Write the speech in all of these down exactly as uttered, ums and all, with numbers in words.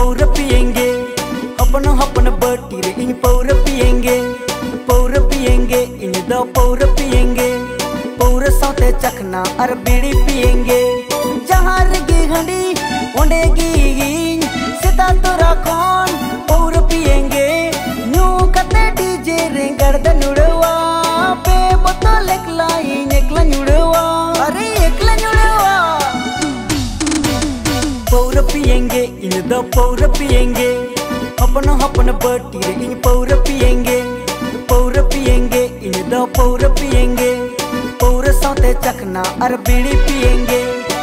पौर पिएंगे अपन अपन बटी रे इन पौर पिएंगे पौर पिएंगे इन दो पौर पिएंगे पौर साथे चखना और बीड़ी पिएंगे जहाँ रगी हंडी उंडेगी सीता तोरा कौन पौर पिएंगे न्यू कते डीजे रे गर्दन उड़वा पे बोतल एकला एकला उड़वा अरे एकला उड़वा पौर पिएंगे इन दो पौर पिएंगे अपन अपन बटी रे इन पौर पिएंगे पौर पिएंगे इन दो पौर पिएंगे पौर साथे चखना और बीड़ी पिएंगे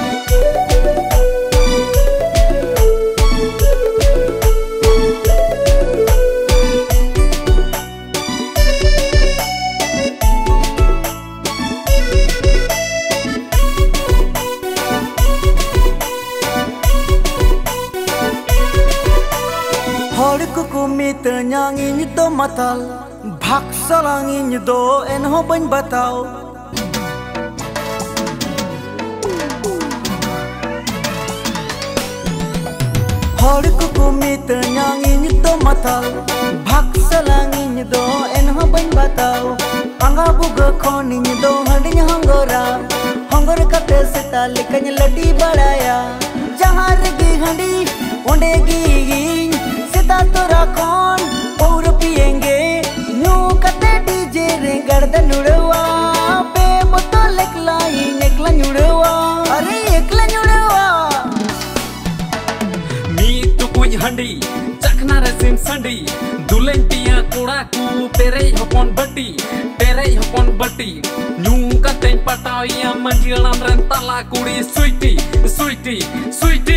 हर कुकु मित न्यांगिन तो माताल भाग सलांगिन दो एनहो बन बताओ हर कुकु मित न्यांगिन तो माताल भाग सलांगिन दो एनहो बन बताओ अंगा बुग खोनिन दो हंडिन हंगोरा हंगोर कते सीता लिकन लटी बड़ाया जहाँ रगी हंडी उंडेगी सीता तोरा कौन पौर पिएंगे न्यू कते डीजे रे गर्दन उड़वा पे बोतल एकला एकला उड़वा अरे एकला उड़वा मी तो कुछ हंडी चखना रे सिम संडी दुलेन पिया कोड़ा कु पेरे हपन बटी पेरे हपन बटी न्यू कते पटाइया मंजिलम रन तला कुड़ी स्वीटी स्वीटी स्वीटी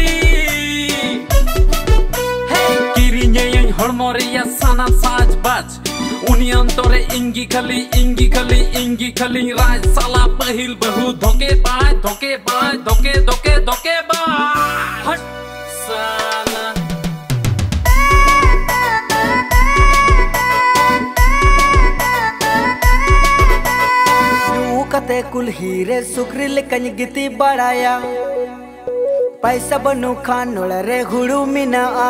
हरमोरिया साना साज बाज उनियन तोरे इंगी खली इंगी खली इंगी खली राज साला पहिल बहु धोके बाज धोके बाज धोके धोके धोके बाज हट साला न्यू कते कुल हीरे सुखरी लेकन गिती बढ़ाया पैसा बनु खानोल रे घुड़ू मिना आ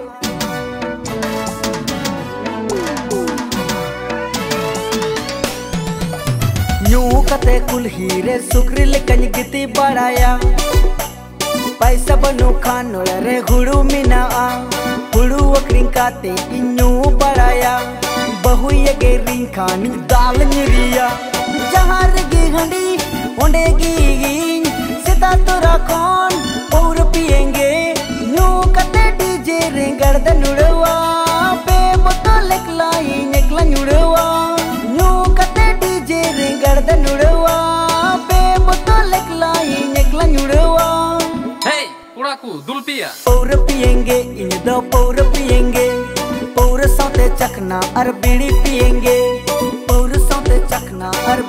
न्यू कते कुल हीरे सुखरी लेकन गिती बढ़ाया पैसा बनु खानोल रे घुड़ू मिना आ घुड़ू अक्रिंग काते इन्यू बढ़ाया बहु ये गेरिंग खानी दाल निरिया जहाँ रगी हंडी उंडेगी सीता तोरा कौन पौर पिएंगे न्यू कते डीजे रे गर्दन उड़वा पे बोतल एकला एकला उड़वा न्यू कते डीजे रे गर्दन उड़वा पे बोतल एकला एकला उड़वा हे कुड़ाकू दुलपिया पौर पिएंगे इन दो पौर पिएंगे पौर साथे चखना और बीड़ी पिएंगे पौर साथे चखना और